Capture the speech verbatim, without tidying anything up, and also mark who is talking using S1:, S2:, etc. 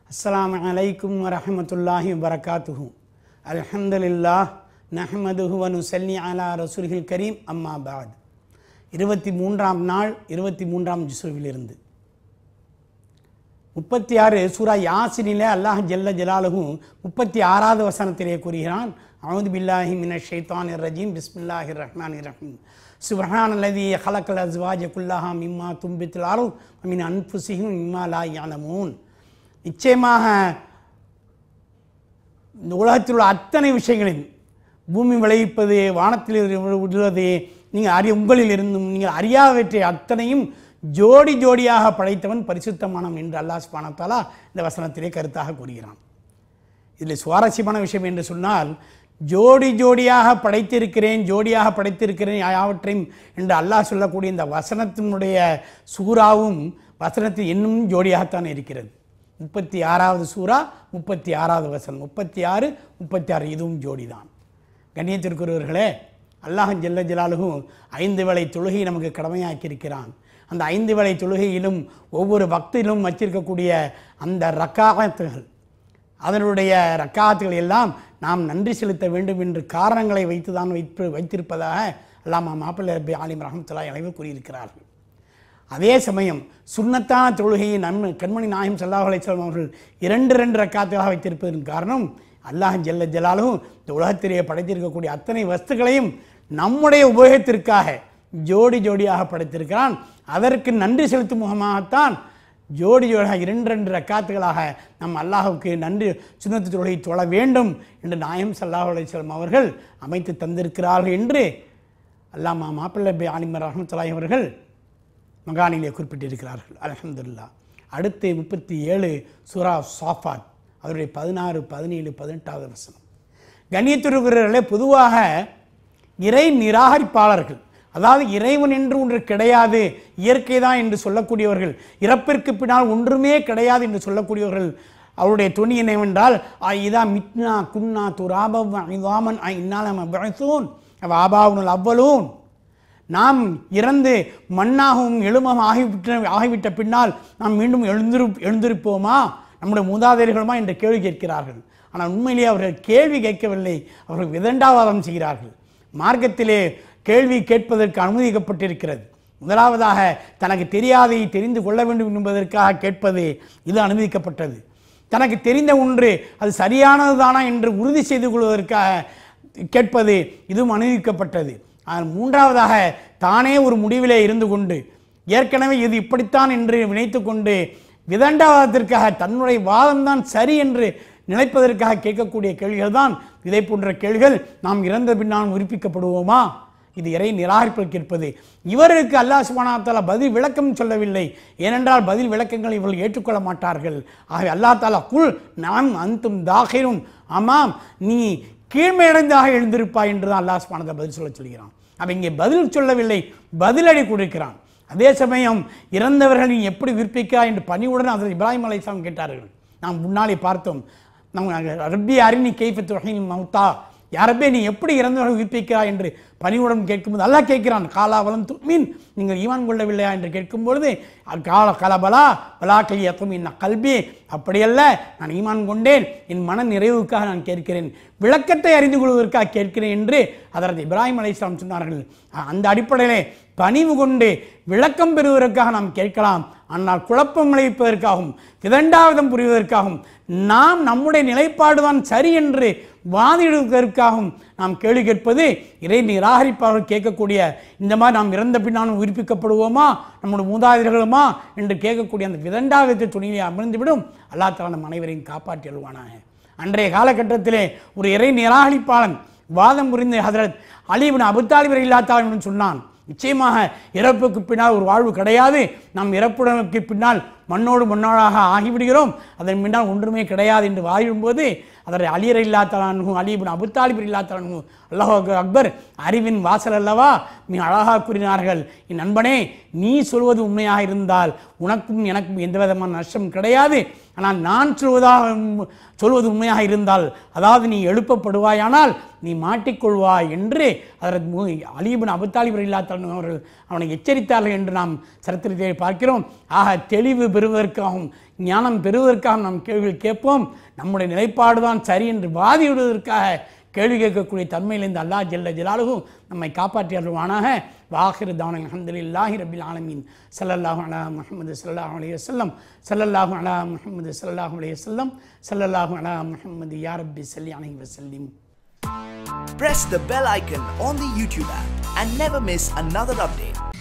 S1: அஸ்ஸலாமு அலைக்கும் வரஹ்மத்துல்லாஹி வபரகாத்துஹு. அல்ஹம்துலில்லாஹ் நஹ்மதுஹு வ நுஸல்லி அலா ரசூலில் கரீம். அம்மா பாத். இருபத்தி மூன்றாம் நாள் இருபத்தி மூன்றாம் ஜுஸுவிலிருந்து முப்பத்தி ஆறு சூரா யாசினிலே அல்லாஹ் ஜல்ல ஜலாலுஹு முப்பத்தி ஆறாவது வசனத்திலே கூறுகிறான், அஊது பில்லாஹி மினஷ் ஷைத்தானிர் ரஜீம், பிஸ்மில்லாஹிர் ரஹ்மானிர் ரஹீம். சுப்ஹானல்லதீ ஹலக்கல் அஸ்வாஜ குல்லஹா மிம்மா தும்பித்துல் அர்து வ மின் அன்ஃபுஸிஹிம் மிம்மா லா யஅலமூன். நிச்சயமாக இந்த உலகத்தில் உள்ள அத்தனை விஷயங்களில் பூமி விளைவிப்பது, வானத்தில் உள்ளது, நீங்கள் அறிய உங்களில் இருந்தும் நீங்கள் அறியாதவற்றை அத்தனையும் ஜோடி ஜோடியாக படைத்தவன் பரிசுத்தமானவன் என்று அல்லாஹ் சுப்ஹானஹு வ தஆலா இந்த வசனத்திலே கருத்தாக கூறுகிறான். இதில் சுவாரஸ்யமான விஷயம் என்று சொன்னால், ஜோடி ஜோடியாக படைத்திருக்கிறேன் ஜோடியாக படைத்திருக்கிறேன் யாவற்றையும் என்று அல்லாஹ் சொல்லக்கூடிய இந்த வசனத்தினுடைய சூறாவும் வசனத்தில் இன்னும் ஜோடியாகத்தான் இருக்கிறது. முப்பத்தி ஆறாவது சூறா முப்பத்தி ஆறாவது வசனம், முப்பத்தி ஆறு முப்பத்தி ஆறு இதுவும் ஜோடிதான். கண்ணியத்திற்குரியவர்களே, அல்லாஹ் ஜல்ல ஜலாலுஹு ஐந்து வேளை தொழுகை நமக்கு கடமையாக்கியிருக்கிறான். அந்த ஐந்து வேளை தொழுகையிலும் ஒவ்வொரு பக்திலும் வச்சிருக்கக்கூடிய அந்த ரக்காத்துகள், அதனுடைய ரக்காத்துகள் எல்லாம் நாம் நன்றி செலுத்த வேண்டும் என்று காரணங்களை வைத்து தான் வைத்து வைத்திருப்பதாக அல்லாமா மாப்பிள்ளை ரப்பி ஆலிம் ரஹ்மத்துல்லாஹி அலைஹி கூறியிருக்கிறார்கள். அதே சமயம் சுன்னத்தான தொழுகையை நம் கண்மணி நாயகம் ஸல்லல்லாஹு அலைஹி வஸல்லம் அவர்கள் இரண்டு ரெண்டு ரக்காத்துகளாக வைத்திருப்பதன் காரணம், அல்லாஹ் ஜல்ல ஜலாலுஹு இந்த உலகத்திலேயே படைத்திருக்கக்கூடிய அத்தனை வஸ்துக்களையும் நம்முடைய உபயோகத்திற்காக ஜோடி ஜோடியாக படைத்திருக்கிறான். அதற்கு நன்றி செலுத்தும் முகமாகத்தான் ஜோடி ஜோடியாக இரண்டு ரெண்டு ரக்காத்துகளாக நம் அல்லாஹுக்கு நன்றி சுன்னத்து தொழுகை தொழ வேண்டும் என்று நாயகம் ஸல்லல்லாஹு அலைஹி வஸல்லம் அவர்கள் அமைத்து தந்திருக்கிறார்கள் என்று அல்லாமா மாப்பிள்ளை ரப்பி ஆலிம் ரஹ்மத்துல்லாஹி அவர்கள் மகானிலே குறிப்பிட்டிருக்கிறார்கள். அல்ஹம்துலில்லாஹ். அடுத்து முப்பத்தி ஏழு சூரா சாஃபாத், அவருடைய பதினாறு பதினேழு பதினெட்டாவது வசனம். கண்ணியத்திற்குரியவர்களே, பொதுவாக இறை நிராகரிப்பாளர்கள், அதாவது இறைவன் என்று ஒன்று கிடையாது, இயற்கை தான் என்று சொல்லக்கூடியவர்கள், இறப்பிற்கு பின்னால் ஒன்றுமே கிடையாது என்று சொல்லக்கூடியவர்கள், அவருடைய துணி என்னவென்றால், இதா மித்னா குன்னா துராபம் இதாமன் இன்னாலம் அபஅஸூன் ஆபாவுல் அவ்வலூன், நாம் இறந்து மண்ணாகவும் எலும்பும் ஆகிவிட்ட ஆகிவிட்ட பின்னால் நாம் மீண்டும் எழுந்திரு எழுந்திருப்போமா, நம்முடைய மூதாதையர்களுமா என்ற கேள்வி கேட்கிறார்கள். ஆனால் உண்மையிலேயே அவர்கள் கேள்வி கேட்கவில்லை, அவர்கள் விதண்டாவாதம் செய்கிறார்கள். மார்க்கத்திலே கேள்வி கேட்பதற்கு அனுமதிக்கப்பட்டிருக்கிறது. முதலாவதாக தனக்கு தெரியாதை தெரிந்து கொள்ள வேண்டும் என்பதற்காக கேட்பது இது அனுமதிக்கப்பட்டது. தனக்கு தெரிந்த ஒன்று அது சரியானது தானா என்று உறுதி செய்து கொள்வதற்காக கேட்பது இதுவும் அனுமதிக்கப்பட்டது. மூன்றாவதாக தானே ஒரு முடிவிலே இருந்து கொண்டு ஏற்கனவே இது இப்படித்தான் என்று நினைத்து கொண்டு விதண்டாவாதத்திற்காக தன்னுடைய வாதம்தான் சரி என்று நினைப்பதற்காக கேட்கக்கூடிய கேள்விகள் தான் இதை போன்ற கேள்விகள். நாம் இறந்த பின்னால் உயிர்ப்பிக்கப்படுவோமா, இது இறை நிராகரிப்பில் கேட்பது. இவருக்கு அல்லாஹ் சுப்ஹானஹு வ தஆலா பதில் விளக்கம் சொல்லவில்லை. ஏனென்றால் பதில் விளக்கங்களை இவர்கள் ஏற்றுக்கொள்ள மாட்டார்கள். ஆகவே அல்லாஹ் தஆலா குல் நாம் அந்தும் தாகிரும், ஆமாம் நீ கீழ்மையடைந்தாக எழுந்திருப்பாய் என்று தான் அல்லாஹ் சுப்ஹானஹு வ தஆலா பதில் சொல்ல சொல்கிறான். அவன் இங்கே பதில் சொல்லவில்லை, பதிலடி கொடுக்கிறான். அதே சமயம் இறந்தவர்கள் நீ எப்படி விற்பிக்கிறாய் என்று பணிவுடன் அதில் இப்ராஹிம் அலைஹிஸ்ஸலாம் கேட்டார்கள். நாம் முன்னாலே பார்த்தோம். நம்ம ரப்பி அரினி கைஃப துஹ்யில் மௌத்தா, யாரப்பே நீ எப்படி இறந்தவர்கள் உயிர்ப்பிக்கிறாய் என்று பணிவுடன் கேட்கும்போது அல்லாஹ் கேட்கிறான், காலா வலம் துமின், நீங்கள் ஈமான் கொள்ளவில்லையா என்று கேட்கும்பொழுது கால கலபலா பலா கையத்தும் இன்ன கல்வி, அப்படியல்ல நான் ஈமான் கொண்டேன், என் மன நிறைவுக்காக நான் கேட்கிறேன், விளக்கத்தை அறிந்து கொள்வதற்காக கேட்கிறேன் என்று அதற்கு இப்ராஹிம் அலைஹிஸ்ஸலாம் சொன்னார்கள். அந்த அடிப்படையிலே பணிவு கொண்டு விளக்கம் பெறுவதற்காக நாம் கேட்கலாம். ஆனால் குழப்பம் விளைவிப்பதற்காகவும் விதண்டாவதம் புரிவதற்காகவும் நாம் நம்முடைய நிலைப்பாடுதான் சரி என்று வாதிடுவதற்காகவும் நாம் கேள்வி கேட்பது இறை நிராகரிப்பாளர்கள் கேட்கக்கூடிய, இந்த மாதிரி நாம் இறந்த பின்னாலும் உயிர்ப்பிக்கப்படுவோமா, நம்முடைய மூதாதையர்களுமா என்று கேட்கக்கூடிய அந்த விதண்டாவதத்தை துணியிலே அமர்ந்துவிடும். அல்லாஹ் தஆலா நம் அனைவரையும் காப்பாற்றி அருள்வானாக. அன்றைய காலகட்டத்திலே ஒரு இறை நிராகரிப்பாளன் வாதம் புரிந்த ஹதரத் அலி இப்னு அபூ தாலிப் ரலியல்லாஹு தஆலா என்று சொன்னான், நிச்சயமாக இறப்புக்கு பின்னால் ஒரு வாழ்வு கிடையாது, நாம் இறப்புடனுக்கு பின்னால் மண்ணோடு மண்ணோடாக ஆகிவிடுகிறோம், அதன் பின்னால் ஒன்றுமே கிடையாது என்று வாழும்போது அதற்கு அலி ரலியல்லாஹு தஆலா அன்ஹு அலி இப்னு அபூ தாலிப் ரலியல்லாஹு தஆலா அன்ஹு அல்லாஹு அக்பர், அறிவின் வாசல் அல்லவா, மிக அழகாக கூறினார்கள், என் நண்பனே நீ சொல்வது உண்மையாக இருந்தால் உனக்கும் எனக்கும் எந்த விதமான நஷ்டம் கிடையாது, ஆனால் நான் சொல்வதாக சொல்வது உண்மையாக இருந்தால், அதாவது நீ எழுப்பப்படுவாயானால் நீ மாட்டிக்கொள்வாய் என்று அதற்கு அலி இப்னு அபூ தாலிப் ரலியல்லாஹு தஆலா அவர்கள் அவனை எச்சரித்தார்கள் என்று நாம் சரித்திரத்தை பார்க்கிறோம். ஆக தெளிவு பெறுவதற்காகவும் ஞானம் பெறுவதற்காக நாம் கேள்விகள் கேட்போம். நம்முடைய நிலைப்பாடு தான் சரி என்று வாதிவிடுவதற்காக கேள்வி கேட்கக்கூடிய தன்மையிலிருந்து அல்லாஹ் ஜல்ல ஜலாலுஹு நம்மை காப்பாற்றி அருள்வானாக. வாஹிரு தாவனா அல்ஹம்துலில்லாஹி ரப்பில் ஆலமீன். ஸல்லல்லாஹு அலா முஹம்மது ஸல்லல்லாஹு அலைஹி வஸல்லம். ஸல்லல்லாஹு அலா முஹம்மது ஸல்லல்லாஹு அலைஹி வஸல்லம். ஸல்லல்லாஹு அலா முஹம்மது யா ரப்பி ஸல்லி அலைஹி வஸல்லிம்.
S2: Press the bell icon on the YouTube app and never miss another update.